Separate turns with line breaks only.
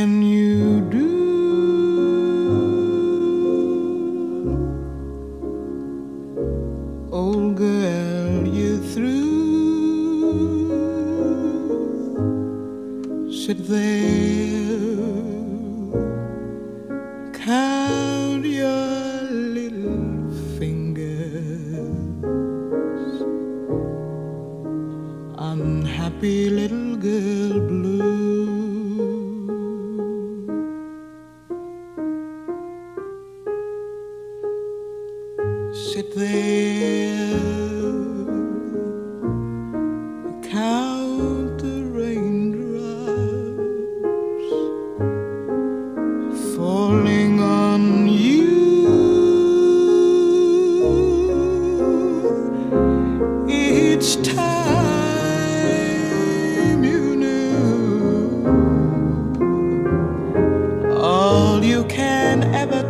can you do? Old girl, you're through. Sit there, count your little fingers. Unhappy little girl blue. Sit there, count the raindrops falling on you. Each time you knew all you can ever